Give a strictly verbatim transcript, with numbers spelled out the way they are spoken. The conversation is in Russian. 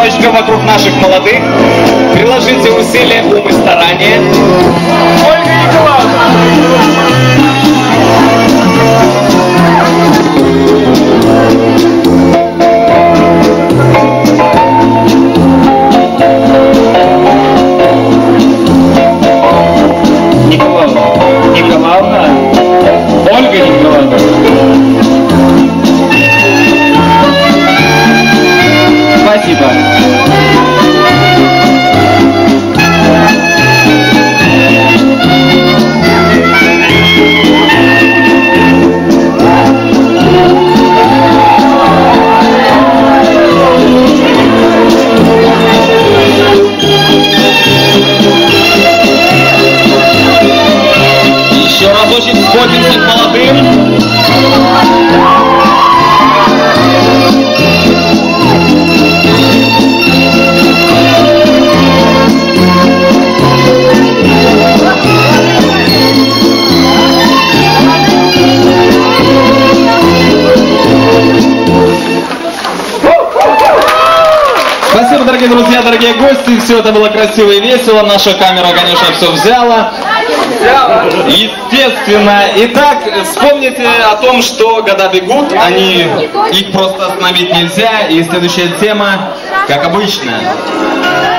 строчка вокруг наших молодых. Приложите усилия, ум и старания. Ольга Николаевна! Николаевна, Николаевна, Ольга Николаевна. Спасибо. Еще разочек сходимся к молодым. Спасибо, дорогие друзья, дорогие гости. Все это было красиво и весело. Наша камера, конечно, все взяла. Естественно. Итак, вспомните о том, что года бегут, они, их просто остановить нельзя. И следующая тема, как обычно.